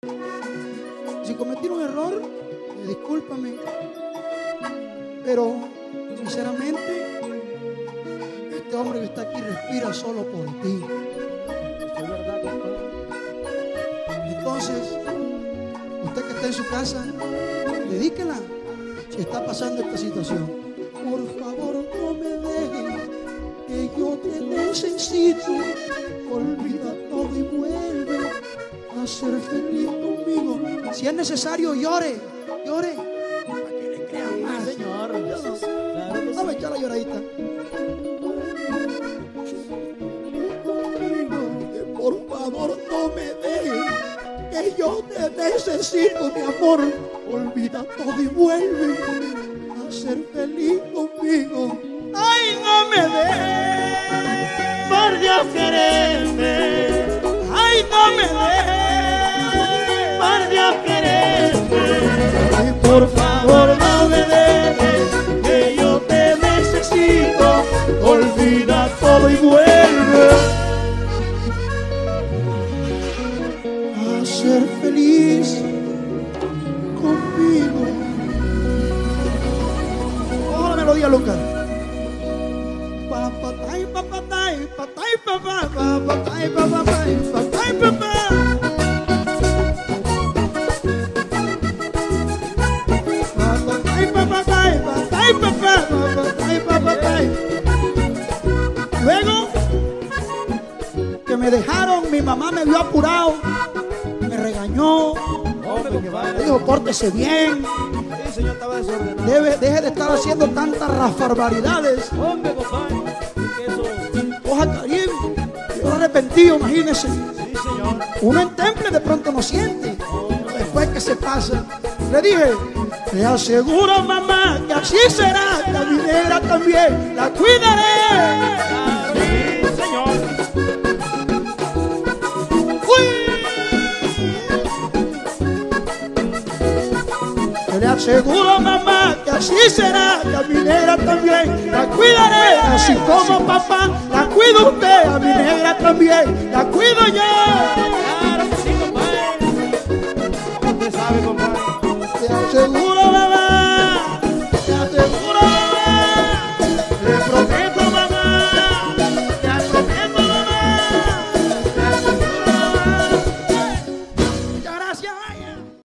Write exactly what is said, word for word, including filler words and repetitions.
Si cometí un error, eh, discúlpame. Pero, sinceramente, este hombre que está aquí respira solo por ti. Es verdad, compadre. Entonces, usted que está en su casa, dedíquela si está pasando esta situación. Por favor, no me dejes, que yo te necesito. Olvida todo y vuelve a ser feliz conmigo. Si es necesario, llore, llore, para que le crean más. Sí, señor. Claro que sí. Vamos a echar la lloradita. Por favor, no me dejes, que yo te necesito, mi amor. Olvida todo y vuelve a ser feliz conmigo. Ay, no me dejes, Por Dios quererme, ay, no me dejes, por Dios quererme. ay, por favor, no me dejes, Que yo te necesito. olvida todo y vuelve a ser feliz conmigo. Oh, la melodía, Lucas. Papatay, papatay, papatay, papá, papatay, papatay, papatay, papá. Papatay, papatay, papatay, papá, papatay, papatay. Luego que me dejaron, mi mamá me vio apurado, me regañó, Hombre, me compadre. dijo, pórtese bien, Sí, señor, estaba desordenado. debe, deje de estar haciendo tantas barbaridades. Hombre, compadre. Que eso. Hoja Caribe, yo arrepentido, imagínese. Sí, señor. Uno en temple de pronto no siente, pero después que se pasa, le dije, te aseguro, mamá, que así será, que a mi negra también la cuidaré. Claro, sí, señor. Te le aseguro, mamá, que así será, que a mi negra también la cuidaré. Así como papá la cuida usted, a mi negra también la cuido yo. Claro que sí, compadre. Usted sabe, compadre. Te aseguro,